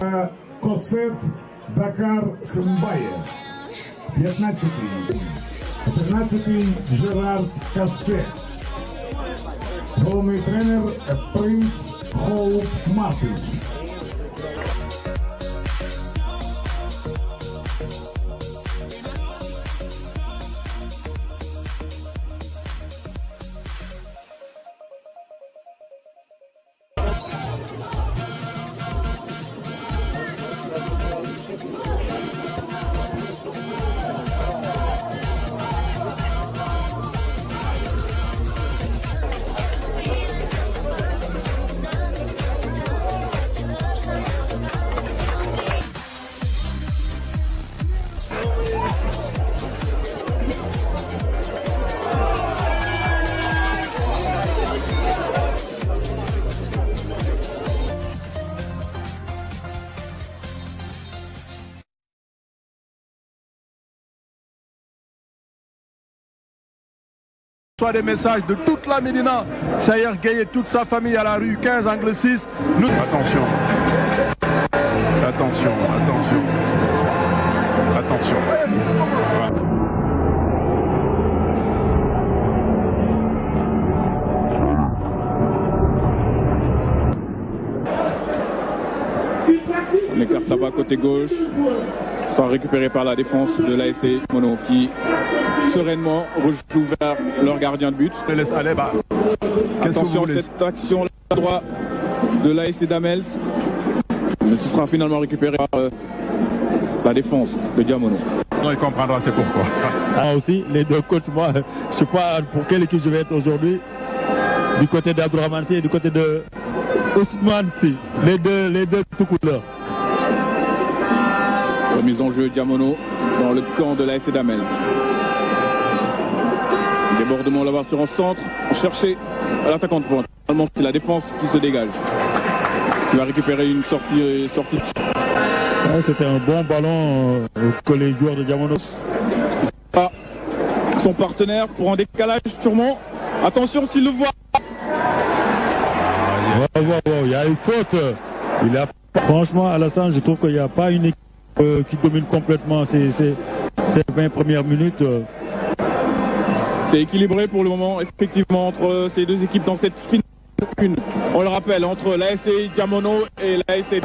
Косет Дакар Скумбаєв. 15-й. 14-й Жерард Кассе. Головний тренер Принц Хоуп Мартиш. Des messages de toute la Médina. Sayer Gueye et toute sa famille à la rue 15 angle 6. Nous... Attention. Attention, attention. Attention. Voilà. On écarte là-bas côté gauche. Soit récupéré par la défense de l'ASC Mono qui sereinement rejoue vers leur gardien de but. Je laisse aller, bah. Attention, cette action à droite de l'ASC d'Amels. Mais ce sera finalement récupéré par la défense de Diamono. Non, il comprendra, c'est pourquoi. Ah, aussi, les deux coachs, moi, je ne sais pas pour quelle équipe je vais être aujourd'hui. Du côté d'Abdourahmane et du côté de Ousmane, si. Les deux tout couleurs. Remise en jeu Diamono dans le camp de l'ASC d'Amels. Débordement là-bas sur un centre, chercher l'attaquant de pointe. Finalement, c'est la défense qui se dégage. Qui va récupérer une sortie. Ouais, c'était un bon ballon que les joueurs de Diamono. Ah, son partenaire pour un décalage sûrement. Attention s'il le voit. Il y a une faute. Franchement, Alassane, je trouve qu'il n'y a pas une équipe qui domine complètement ces 20 premières minutes. C'est équilibré pour le moment, effectivement, entre ces deux équipes dans cette finale. On le rappelle, entre l'ASC Diamono et l'ASC.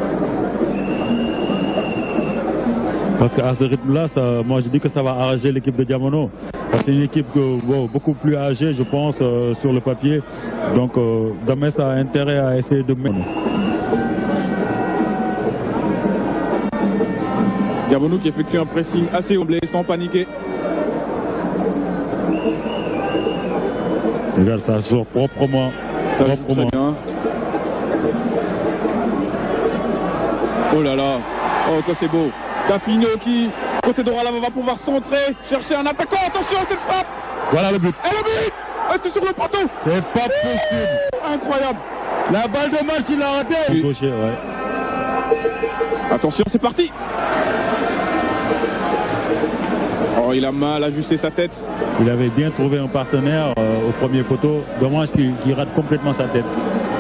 Parce qu'à ce rythme-là, moi je dis que ça va arranger l'équipe de Diamono. C'est une équipe beaucoup plus âgée, je pense, sur le papier. Donc, Dames a intérêt à essayer de mener. Diamono qui effectue un pressing assez humblé, sans paniquer. Regarde, ça joue proprement. Ça joue très bien. Oh là là, oh que c'est beau. Cafino qui, côté droit là, va pouvoir centrer, chercher un attaquant. Attention à cette frappe. Voilà le but. Et le but. C'est sur le poteau. C'est pas possible. Incroyable. La balle de match, il a raté. Oui. Gaucher, ouais. Attention, c'est parti. Oh, il a mal ajusté sa tête. Il avait bien trouvé un partenaire au premier poteau. Dommage qu'il rate complètement sa tête.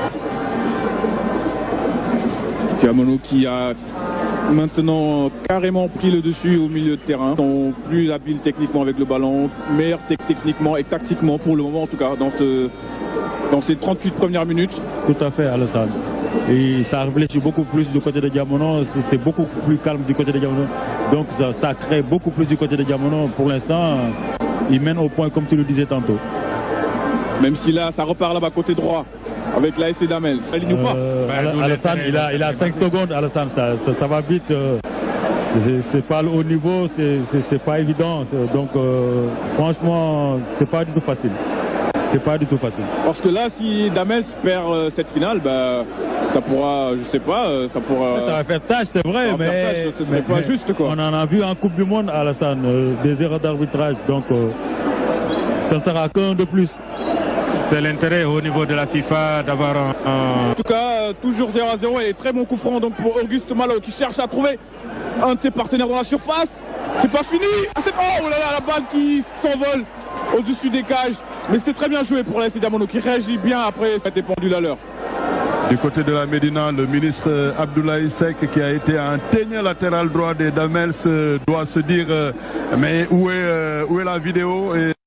Diamono qui a maintenant carrément pris le dessus au milieu de terrain. Ils sont plus habiles techniquement avec le ballon, meilleurs techniquement et tactiquement pour le moment en tout cas dans ces 38 premières minutes. Tout à fait, Alassane. Et ça réfléchit beaucoup plus du côté de Diamono, c'est beaucoup plus calme du côté de Diamono. Donc ça crée beaucoup plus du côté de Diamono. Pour l'instant, il mène au point comme tu le disais tantôt. Même si là, ça repart là-bas côté droit avec l'ASC d'Amels. Ça ligne ou pas Alassane, il a 5 secondes, Alassane, ça va vite. C'est pas le haut niveau, c'est pas évident. Donc franchement, c'est pas du tout facile. C'est pas du tout facile. Parce que là, si Damels perd cette finale, bah, ça pourra, je sais pas, ça pourra... Ça va faire tâche, c'est vrai, mais... Ce serait pas juste, quoi. On en a vu en Coupe du Monde, Alassane, des erreurs d'arbitrage, donc ça ne sera qu'un de plus. C'est l'intérêt au niveau de la FIFA d'avoir un... En tout cas, toujours 0-0 et très bon coup franc donc pour Auguste Malo qui cherche à trouver un de ses partenaires dans la surface. C'est pas fini. Oh là là, la balle qui s'envole au-dessus des cages. Mais c'était très bien joué pour l'ASC Diamono qui réagit bien après cette pendule à l'heure. Du côté de la Médina, le ministre Abdoulaye Seck, qui a été un ténor latéral droit des Damels, doit se dire mais où est la vidéo et